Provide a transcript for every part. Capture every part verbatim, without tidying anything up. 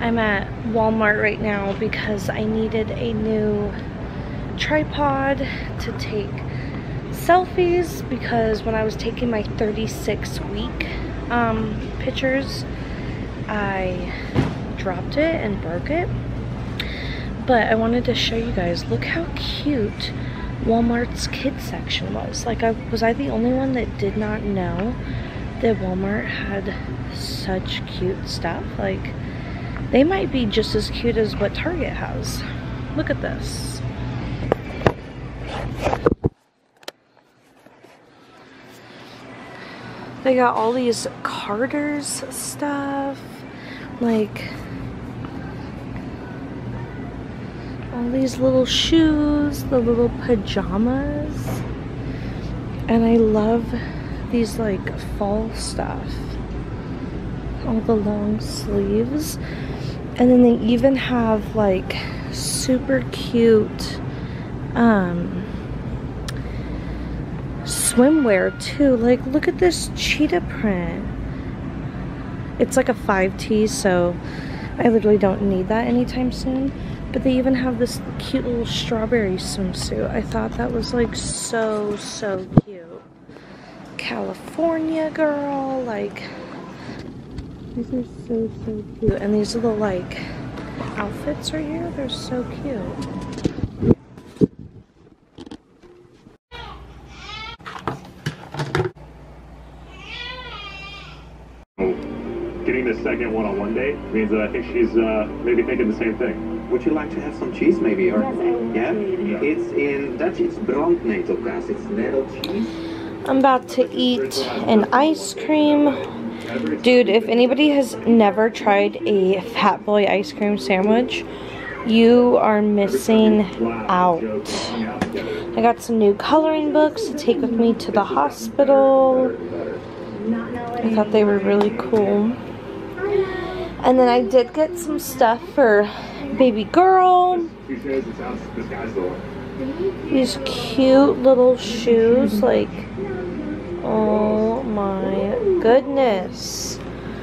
I'm at Walmart right now because I needed a new tripod to take selfies, because when I was taking my thirty-six week um, pictures, I dropped it and broke it. But I wanted to show you guys, look how cute Walmart's kids section was. Like, I was I the only one that did not know that Walmart had such cute stuff? Like, they might be just as cute as what Target has. Look at this. They got all these Carter's stuff, like all these little shoes, the little pajamas, and I love these like fall stuff, all the long sleeves. And then they even have like super cute um swimwear too. Like, look at this cheetah print. It's like a five T, so I literally don't need that anytime soon. But they even have this cute little strawberry swimsuit. I thought that was like so, so cute. California girl, like, these are so, so cute. And these little like outfits right here, they're so cute. Getting the second one-on-one date means that I think she's uh, maybe thinking the same thing. Would you like to have some cheese, maybe? Or Yes, I yeah? Yeah. It's in Dutch. It's brandnetelkaas. It's nettle cheese. I'm about to eat an ice cream. Dude, if anybody has never tried a Fat Boy ice cream sandwich, you are missing out. I got some new coloring books to take with me to the hospital. I thought they were really cool. And then I did get some stuff for baby girl. These cute little shoes, like, oh my goodness.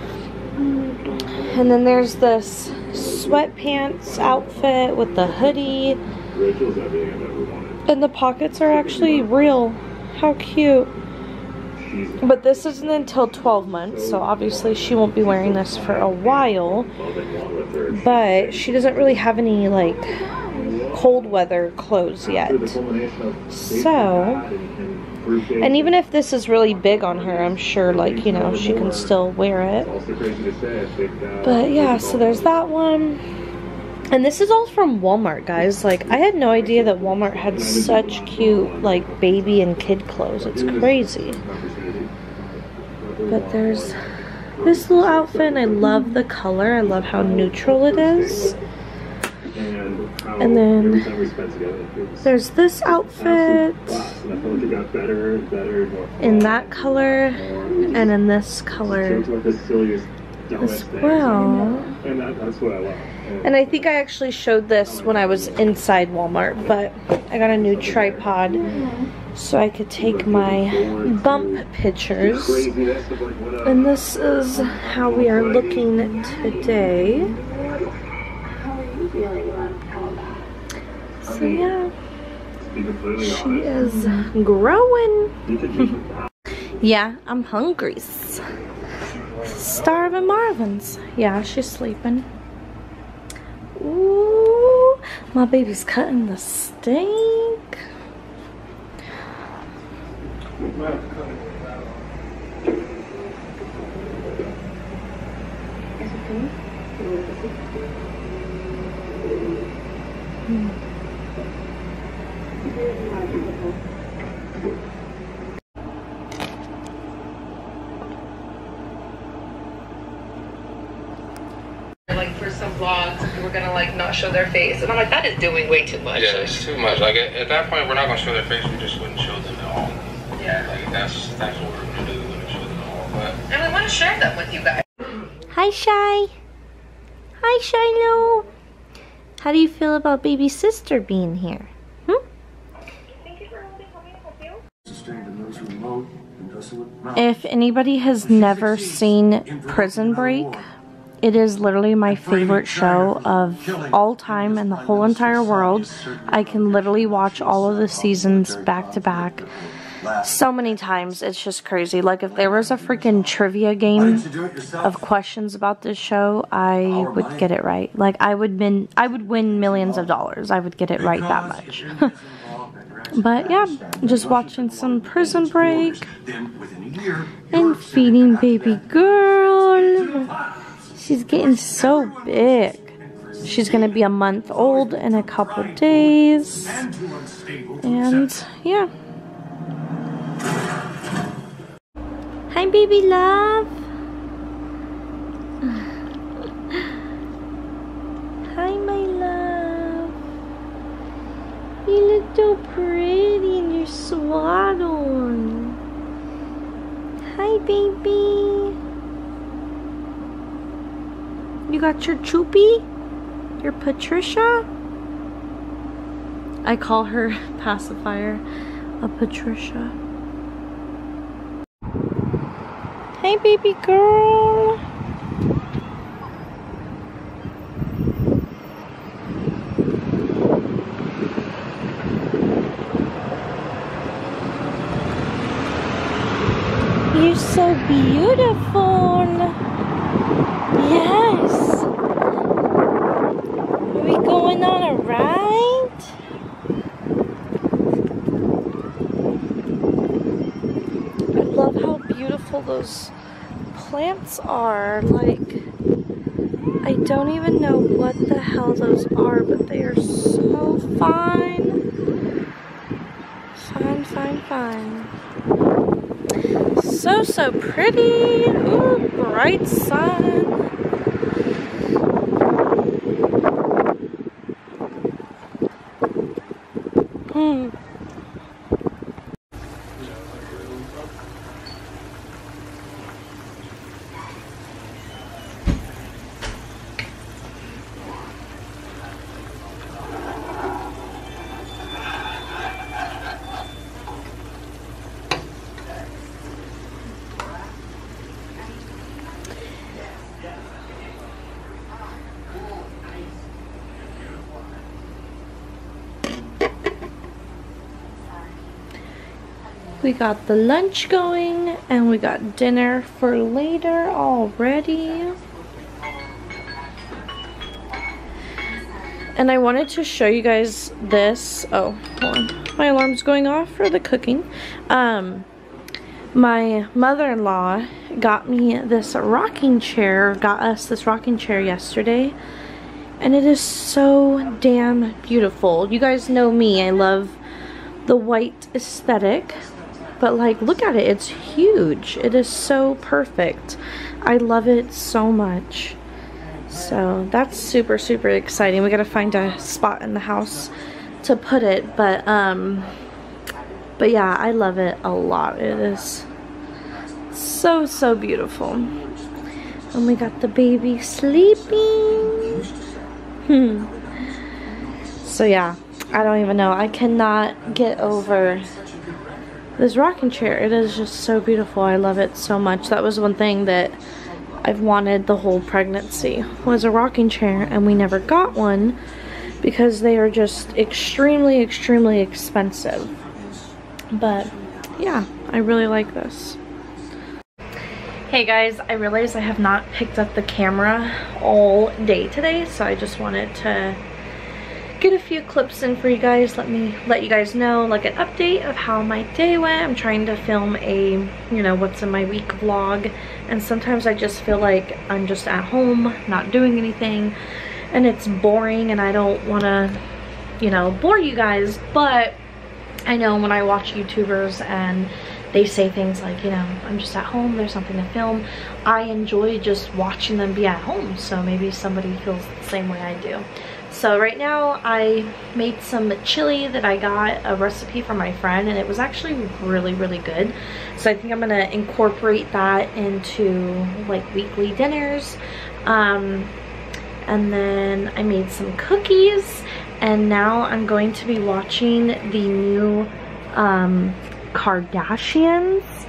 And then there's this sweatpants outfit with the hoodie. And the pockets are actually real. How cute. But this isn't until twelve months, so obviously she won't be wearing this for a while. But she doesn't really have any, like, cold weather clothes yet. So, and even if this is really big on her, I'm sure, like, you know, she can still wear it. But yeah, so there's that one. And this is all from Walmart, guys. Like, I had no idea that Walmart had such cute, like, baby and kid clothes. It's crazy. But there's this little outfit, and I love the color. I love how neutral it is. And then there's this outfit in that color and in this color as well. And I think I actually showed this when I was inside Walmart, but I got a new tripod so I could take my bump pictures. And this is how we are looking today. So yeah, she is growing. Yeah, I'm hungry. Starving Marvin's. Yeah, she's sleeping. Ooh, my baby's cutting the steak. Mm. Like for some vlogs, we're gonna like not show their face, and I'm like, that is doing way too much. Yeah, it's too much. Like at, at that point, we're not gonna show their face. We just wouldn't show them at all. Yeah, like that's that's what we're gonna do. We're gonna show them all. But and I want to share them with you guys. Hi, Shy. Hi, Shiloh. How do you feel about baby sister being here? Hmm? If anybody has never seen Prison Break, It is literally my favorite show of all time in the whole entire world. I can literally watch all of the seasons back to back so many times. It's just crazy. Like, if there was a freaking trivia game of questions about this show, I would get it right. Like, I would win, I would win millions of dollars. I would get it right that much. But yeah, just watching some Prison Break and feeding baby girl. She's getting so big. She's gonna be a month old in a couple days. And yeah. Hi, baby love. Hi, my love. You look so pretty and you're swaddled. Hi, baby. You got your choopy? Your Patricia? I call her pacifier a Patricia. Hey, baby girl. You're so beautiful. Yes. Are we going on a ride? I love how beautiful those plants are. Like, I don't even know what the hell those are, but they are so fine. Fine, fine, fine. So, so pretty. Ooh, bright sun. Hmm. We got the lunch going, and we got dinner for later already. And I wanted to show you guys this. Oh, hold on. My alarm's going off for the cooking. Um, my mother-in-law got me this rocking chair, got us this rocking chair yesterday. And it is so damn beautiful. You guys know me, I love the white aesthetic. But like, look at it, it's huge. It is so perfect. I love it so much. So that's super, super exciting. We gotta find a spot in the house to put it, but um, but yeah, I love it a lot. It is so, so beautiful. And we got the baby sleeping. Hmm. So yeah, I don't even know. I cannot get over this rocking chair. It is just so beautiful. I love it so much. That was one thing that I've wanted the whole pregnancy, was a rocking chair, and we never got one because they are just extremely, extremely expensive. But yeah, I really like this. Hey guys, I realized I have not picked up the camera all day today, so I just wanted to get a few clips in for you guys. Let me let you guys know, like, an update of how my day went. I'm trying to film a, you know, what's in my week vlog, and sometimes I just feel like I'm just at home not doing anything and it's boring, and I don't want to, you know, bore you guys. But I know when I watch YouTubers and they say things like, you know, I'm just at home, there's something to film, I enjoy just watching them be at home. So maybe somebody feels the same way I do. So right now I made some chili that I got a recipe from my friend, and it was actually really, really good. So I think I'm gonna incorporate that into like weekly dinners. Um, and then I made some cookies, and now I'm going to be watching the new um, Kardashians.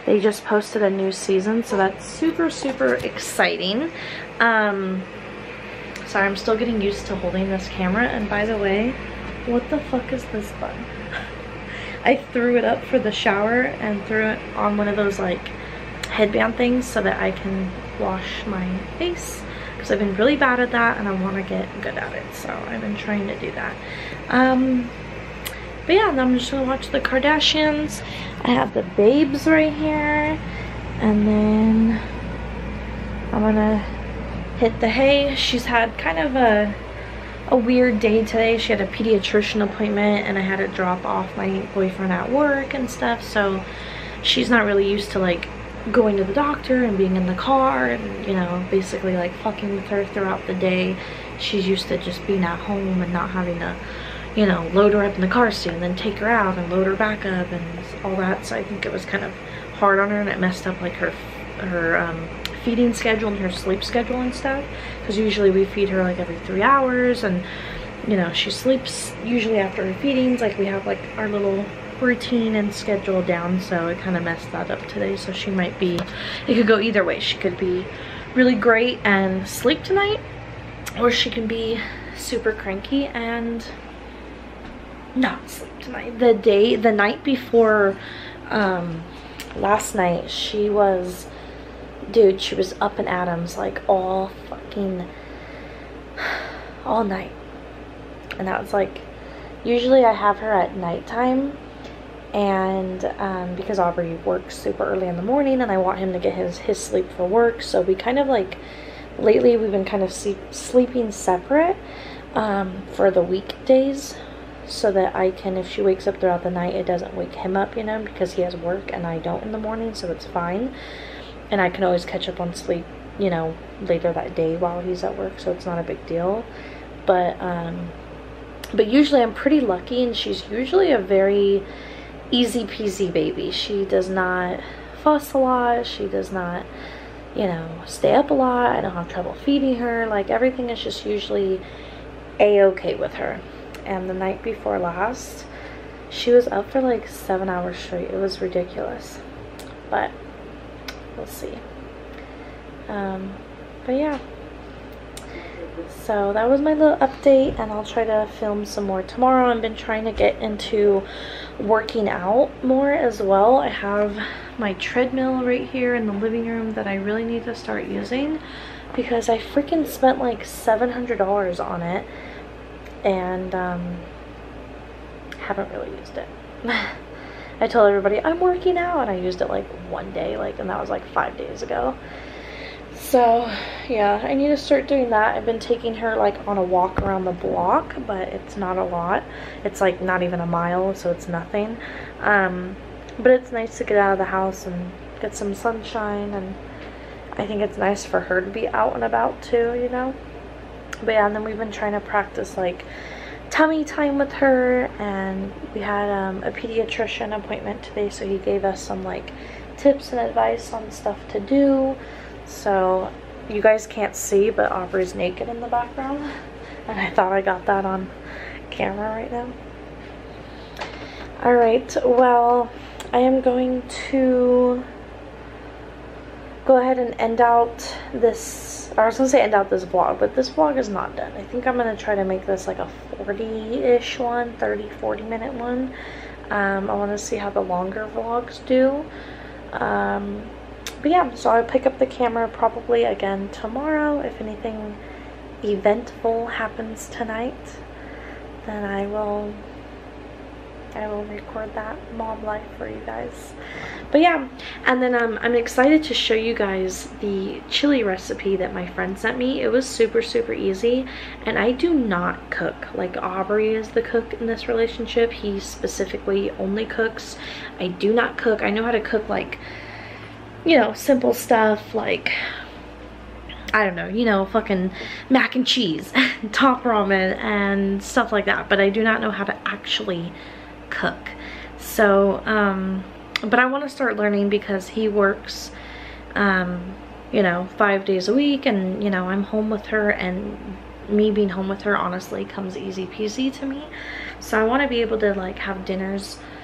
They just posted a new season, so that's super, super exciting. Um, sorry, I'm still getting used to holding this camera. And by the way, what the fuck is this bun? I threw it up for the shower and threw it on one of those like headband things so that I can wash my face, because I've been really bad at that and I want to get good at it, so I've been trying to do that. Um, but yeah, I'm just gonna watch the Kardashians. I have the babes right here, and then I'm gonna hit the hay. She's had kind of a a weird day today. She had a pediatrician appointment and I had to drop off my boyfriend at work and stuff, so she's not really used to like going to the doctor and being in the car and, you know, basically like fucking with her throughout the day. She's used to just being at home and not having to, you know, load her up in the car seat and then take her out and load her back up and all that. So I think it was kind of hard on her, and it messed up like her her um feeding schedule and her sleep schedule and stuff, because usually we feed her like every three hours, and you know, she sleeps usually after her feedings. Like we have like our little routine and schedule down, so it kind of messed that up today. So she might be, it could go either way. She could be really great and sleep tonight, or she can be super cranky and not sleep tonight. The day, the night before um, last night, she was, dude, she was up in atoms like all fucking, all night. And that was like, usually I have her at nighttime, and um, because Aubrey works super early in the morning and I want him to get his, his sleep for work, so we kind of like, lately we've been kind of sleep, sleeping separate um, for the weekdays, so that I can, if she wakes up throughout the night, it doesn't wake him up, you know, because he has work and I don't in the morning, so it's fine. And I can always catch up on sleep, you know, later that day while he's at work, so it's not a big deal. But, um, but usually I'm pretty lucky, and she's usually a very easy peasy baby. She does not fuss a lot. She does not, you know, stay up a lot. I don't have trouble feeding her. Like, everything is just usually a-okay with her. And the night before last, she was up for like seven hours straight. It was ridiculous. But we'll see. Um, but yeah. So that was my little update, and I'll try to film some more tomorrow. I've been trying to get into working out more as well. I have my treadmill right here in the living room that I really need to start using, because I freaking spent like seven hundred dollars on it and um, haven't really used it. I told everybody I'm working out, and I used it like one day, like, and that was like five days ago. So yeah, I need to start doing that. I've been taking her like on a walk around the block, but it's not a lot. It's like not even a mile, so it's nothing. Um, but it's nice to get out of the house and get some sunshine, and I think it's nice for her to be out and about too, you know. But yeah, and then we've been trying to practice like tummy time with her, and we had um, a pediatrician appointment today, so he gave us some like tips and advice on stuff to do. So you guys can't see, but Aubrey's naked in the background, and I thought I got that on camera right now. Alright, well, I am going to go ahead and end out this, or I was going to say end out this vlog, but this vlog is not done. I think I'm going to try to make this like a forty-ish one, thirty, forty minute one. Um, I want to see how the longer vlogs do. Um, but yeah, so I'll pick up the camera probably again tomorrow. If anything eventful happens tonight, then I will I will record that mom life for you guys. But yeah, and then um, I'm excited to show you guys the chili recipe that my friend sent me. It was super, super easy, and I do not cook. Like, Aubrey is the cook in this relationship. He specifically only cooks. I do not cook. I know how to cook, like, you know, simple stuff like, I don't know, you know, fucking mac and cheese, top ramen, and stuff like that. But I do not know how to actually cook. So, um, but I want to start learning, because he works, um, you know, five days a week, and, you know, I'm home with her, and me being home with her honestly comes easy peasy to me. So I want to be able to like have dinners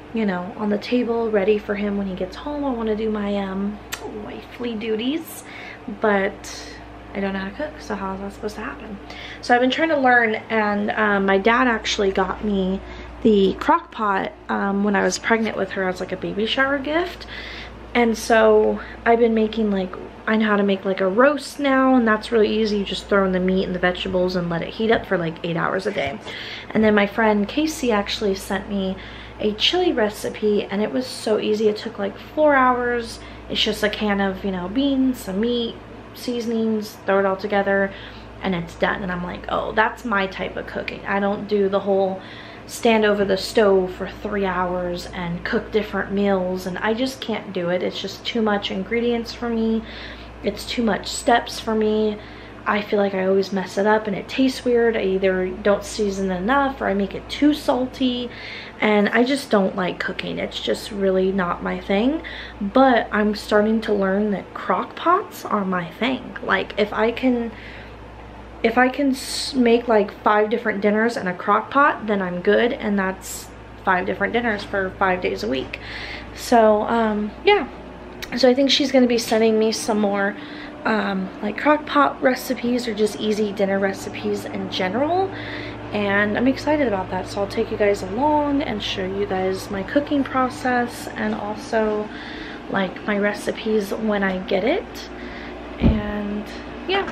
you know, on the table, ready for him when he gets home. I want to do my um, wifely duties, but I don't know how to cook, so how is that supposed to happen? So I've been trying to learn, and um, my dad actually got me the crock pot um, when I was pregnant with her as like a baby shower gift. And so I've been making like, I know how to make like a roast now, and that's really easy. You just throw in the meat and the vegetables and let it heat up for like eight hours a day. And then my friend Casey actually sent me a chili recipe, and it was so easy. It took like four hours. It's just a can of, you know, beans, some meat, seasonings, throw it all together, and it's done. And I'm like, oh, that's my type of cooking. I don't do the whole stand over the stove for three hours and cook different meals, and I just can't do it. It's just too much ingredients for me. It's too much steps for me. I feel like I always mess it up and it tastes weird. I either don't season enough or I make it too salty, and I just don't like cooking. It's just really not my thing. But I'm starting to learn that crock pots are my thing. Like if I can if I can make like five different dinners in a crock pot, then I'm good, and that's five different dinners for five days a week. So um yeah, so I think she's going to be sending me some more um like crock pot recipes, or just easy dinner recipes in general, and I'm excited about that. So I'll take you guys along and show you guys my cooking process, and also like my recipes when I get it. And yeah.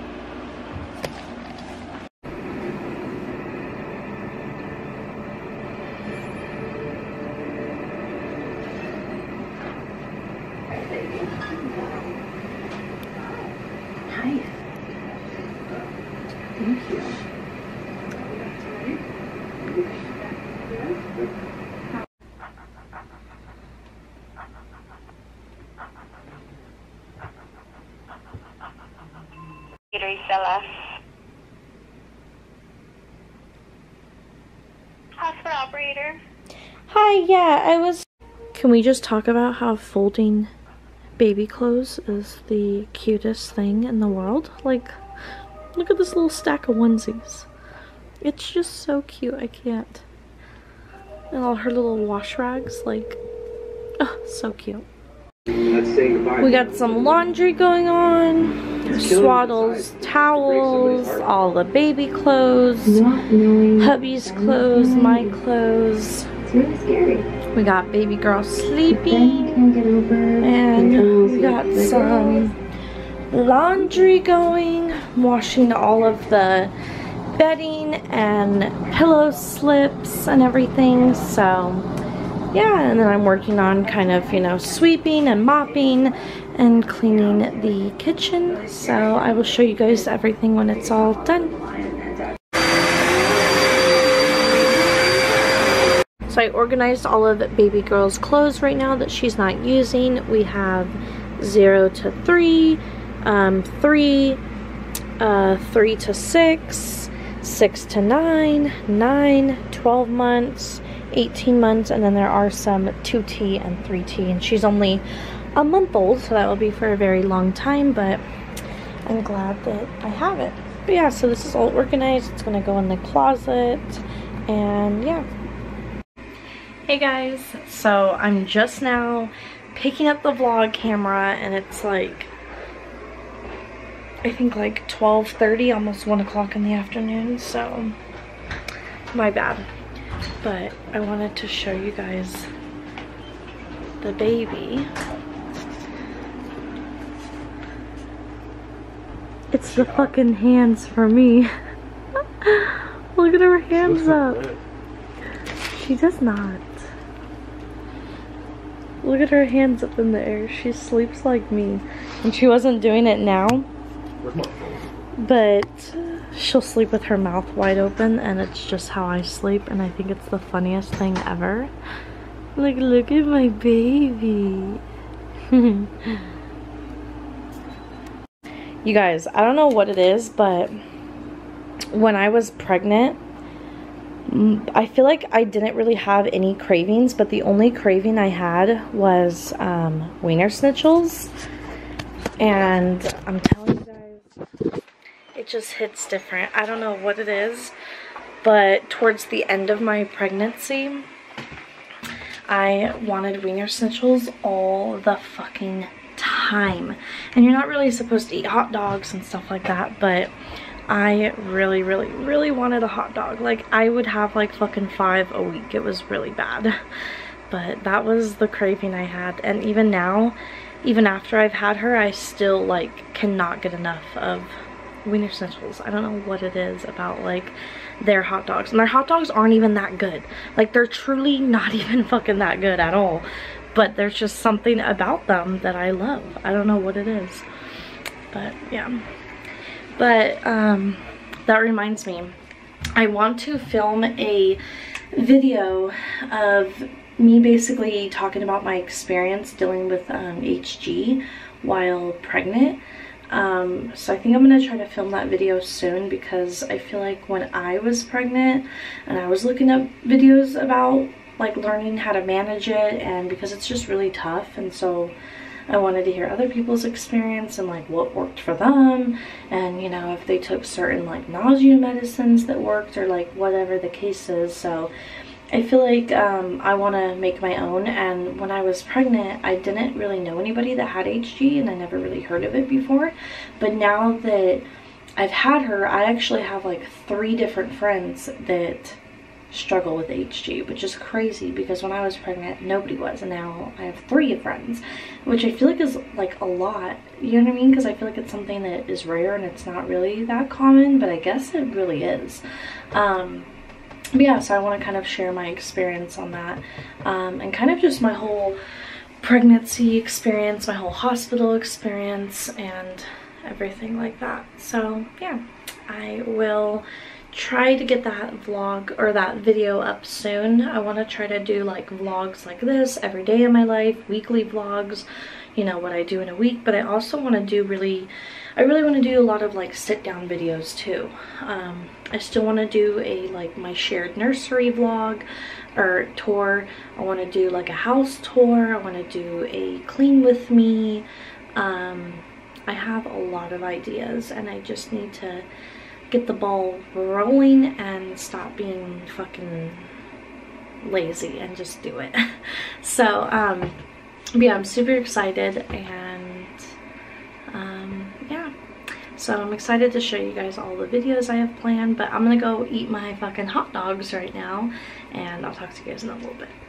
Hi. Thank you. Stella. Hospital operator. Hi, yeah, I was... Can we just talk about how folding baby clothes is the cutest thing in the world? Like, look at this little stack of onesies. It's just so cute, I can't. And all her little wash rags, like, oh, so cute. We got some laundry going on. Swaddles, towels, all the baby clothes, hubby's clothes, my clothes. It's really scary. We got baby girl sleeping, and we got some laundry going, washing all of the bedding and pillow slips and everything. So yeah, and then I'm working on kind of, you know, sweeping and mopping and cleaning the kitchen. So I will show you guys everything when it's all done. So I organized all of baby girl's clothes right now that she's not using. We have zero to three, um, three, uh, three to six, six to nine, nine, twelve months, eighteen months, and then there are some two T and three T, and she's only a month old, so that will be for a very long time, but I'm glad that I have it. But yeah, so this is all organized. It's gonna go in the closet, and yeah. Hey guys, so I'm just now picking up the vlog camera, and it's like, I think like twelve thirty, almost one o'clock in the afternoon, so my bad. But I wanted to show you guys the baby. It's the fucking hands for me. Look at her hands up. She does not. Look at her hands up in the air. She sleeps like me. And she wasn't doing it now. But she'll sleep with her mouth wide open, and it's just how I sleep, and I think it's the funniest thing ever. Like, look at my baby. You guys, I don't know what it is, but when I was pregnant, I feel like I didn't really have any cravings, but the only craving I had was um, wiener schnitzel. And I'm telling you guys, it just hits different. I don't know what it is, but towards the end of my pregnancy, I wanted Wiener Schnitzel's all the fucking time. And you're not really supposed to eat hot dogs and stuff like that, but I really, really, really wanted a hot dog. Like, I would have like fucking five a week. It was really bad. But that was the craving I had. And even now, even after I've had her, I still like cannot get enough of Wiener Schnitzel's. I don't know what it is about like their hot dogs. And their hot dogs aren't even that good. Like, they're truly not even fucking that good at all. But there's just something about them that I love. I don't know what it is. But yeah. But um, that reminds me. I want to film a video of me basically talking about my experience dealing with um, H G while pregnant. Um, so I think I'm going to try to film that video soon, because I feel like when I was pregnant and I was looking up videos about like learning how to manage it, and because it's just really tough, and so I wanted to hear other people's experience and like what worked for them, and you know, if they took certain like nausea medicines that worked, or like whatever the case is. So I feel like um, I want to make my own. And when I was pregnant, I didn't really know anybody that had H G, and I never really heard of it before. But now that I've had her, I actually have like three different friends that struggle with H G, which is crazy, because when I was pregnant, nobody was, and now I have three friends, which I feel like is like a lot, you know what I mean? Because I feel like it's something that is rare and it's not really that common, but I guess it really is. Um, But yeah, so I want to kind of share my experience on that, um, and kind of just my whole pregnancy experience, my whole hospital experience, and everything like that. So yeah, I will try to get that vlog or that video up soon. I want to try to do like vlogs like this every day of my life, weekly vlogs, you know, what I do in a week. But I also want to do really, I really want to do a lot of like sit down videos too. Um, I still want to do a like my shared nursery vlog or tour. I want to do like a house tour. I want to do a clean with me. Um, I have a lot of ideas, and I just need to get the ball rolling and stop being fucking lazy and just do it. So um yeah, I'm super excited, and um yeah, so I'm excited to show you guys all the videos I have planned. But I'm gonna go eat my fucking hot dogs right now, and I'll talk to you guys in a little bit.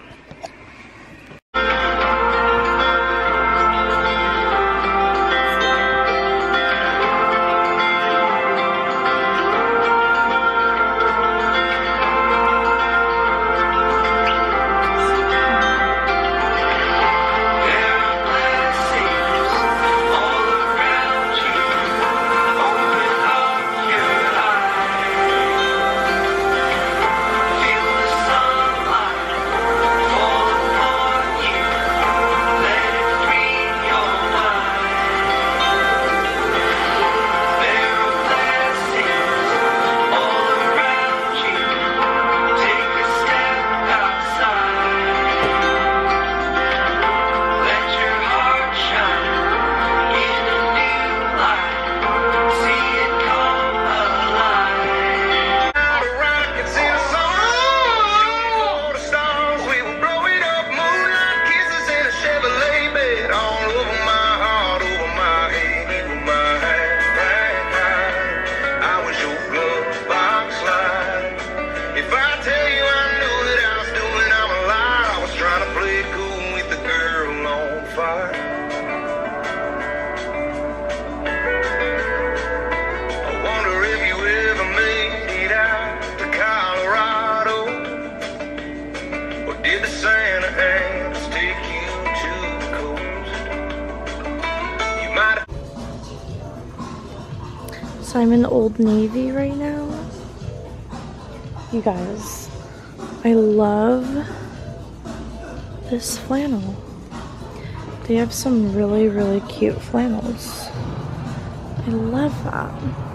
So I'm in Old Navy right now. You guys, I love this flannel. They have some really, really cute flannels. I love that.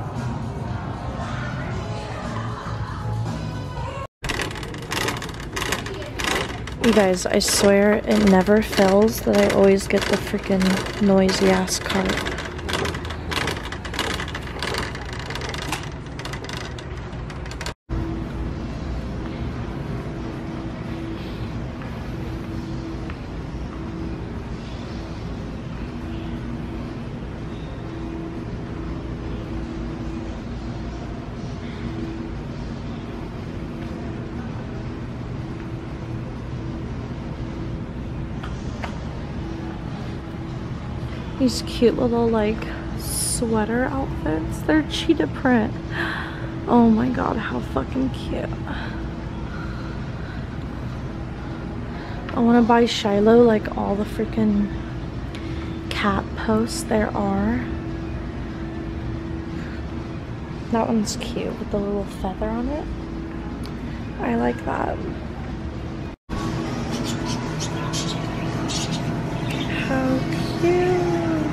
You guys, I swear it never fails that I always get the freaking noisy ass cart. These cute little like sweater outfits. They're cheetah print. Oh my god, how fucking cute. I want to buy Shiloh like all the freaking cat posts there are. That one's cute with the little feather on it. I like that. How cute.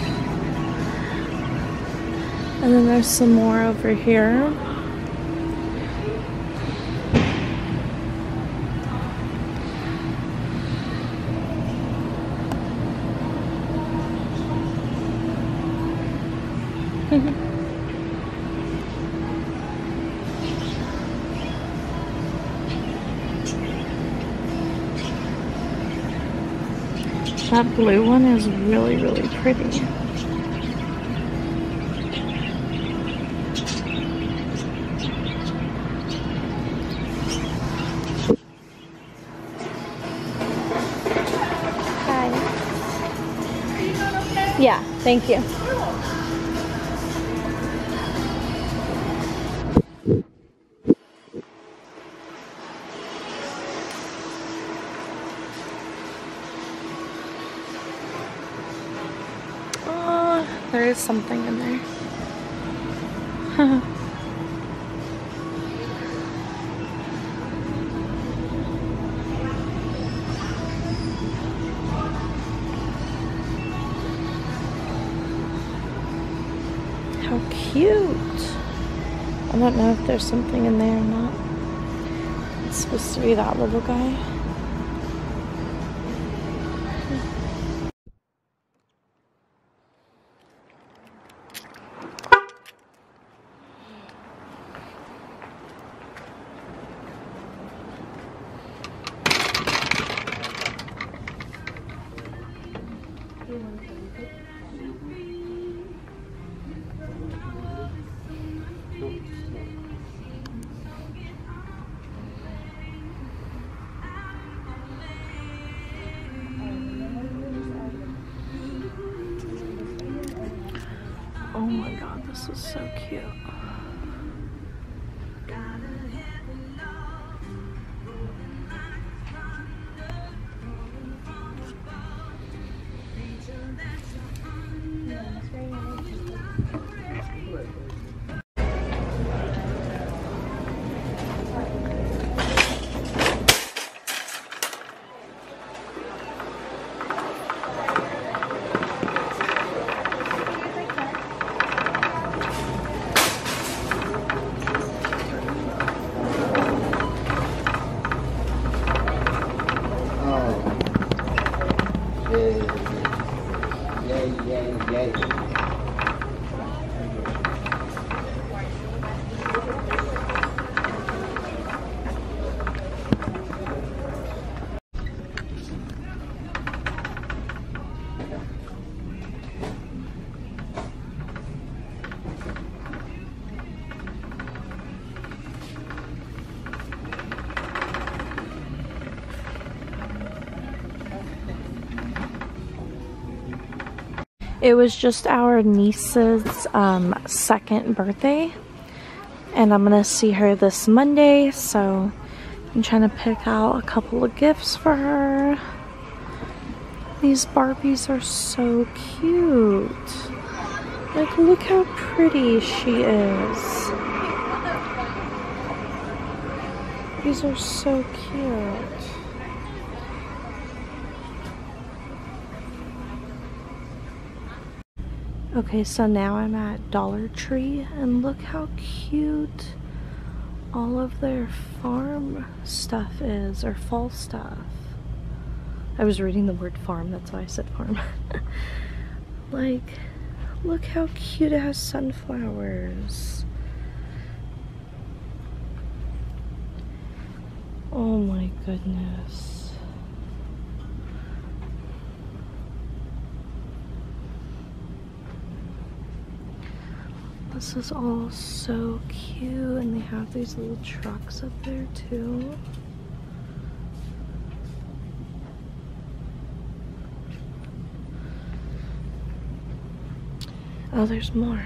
And then there's some more over here. That blue one is really, really pretty. Hi. Are you doing okay? Yeah, thank you. There is something in there. How cute. I don't know if there's something in there or not. It's supposed to be that little guy. Oh my god, this is so cute. It was just our niece's um, second birthday, and I'm gonna see her this Monday, so I'm trying to pick out a couple of gifts for her. These Barbies are so cute. Like, look how pretty she is. These are so cute. Okay, so now I'm at Dollar Tree, and look how cute all of their farm stuff is, or fall stuff. I was reading the word farm, that's why I said farm. Like, look how cute, it has sunflowers. Oh my goodness. This is all so cute, and they have these little trucks up there too. Oh, there's more.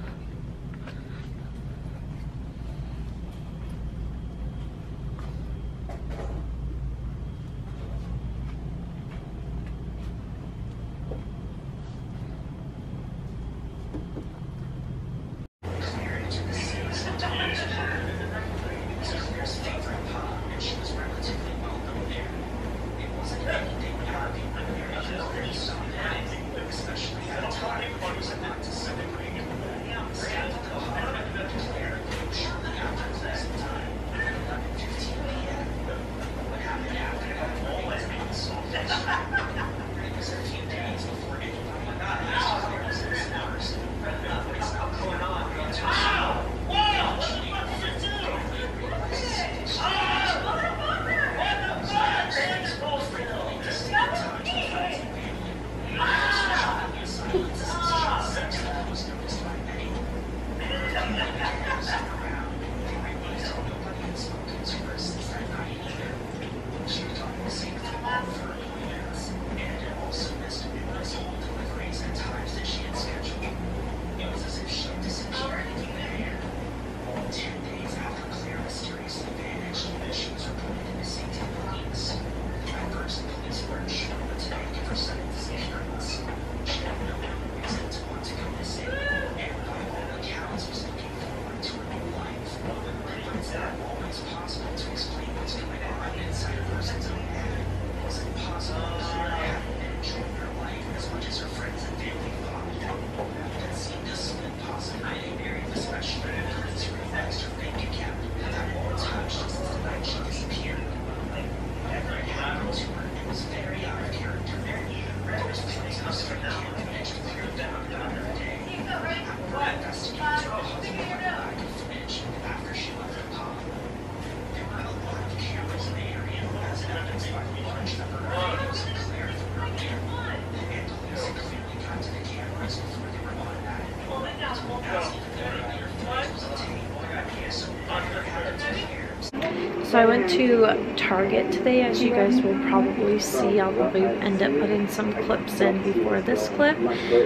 So I went to Target today, as you guys will probably see. I'll probably end up putting some clips in before this clip.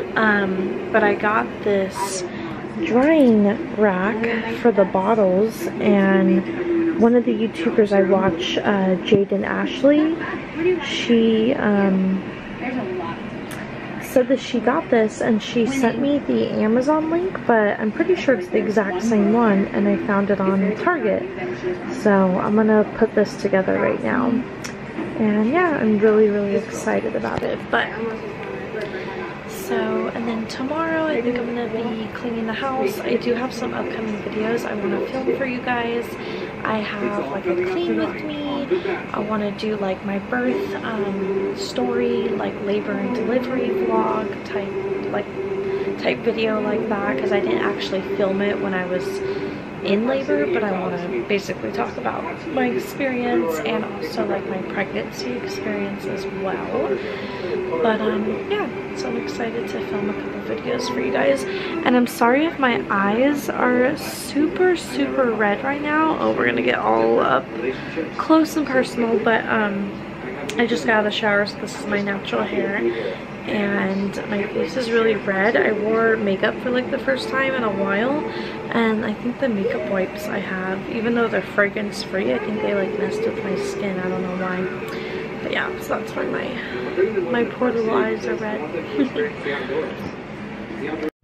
Um, but I got this drying rack for the bottles, and one of the YouTubers I watch, uh, Jade and Ashley, she um, said that she got this and she sent me the Amazon link, but I'm pretty sure it's the exact same one, and I found it on Target. So I'm gonna put this together right now, and yeah, I'm really really excited about it. But so, and then tomorrow I think I'm gonna be cleaning the house. I do have some upcoming videos I want to film for you guys. I have like a clean with me. I want to do like my birth um, story, like labor and delivery vlog type like type video like that, because I didn't actually film it when I was in labor, but I want to basically talk about my experience and also like my pregnancy experience as well. But um yeah, so I'm excited to film a couple videos for you guys. And I'm sorry if my eyes are super super red right now. Oh, we're gonna get all up close and personal, but um I just got out of the shower, so this is my natural hair, and my face is really red. I wore makeup for like the first time in a while, and I think the makeup wipes I have, even though they're fragrance free, I think they like messed with my skin. I don't know why, but yeah, so that's why my my poor little eyes are red.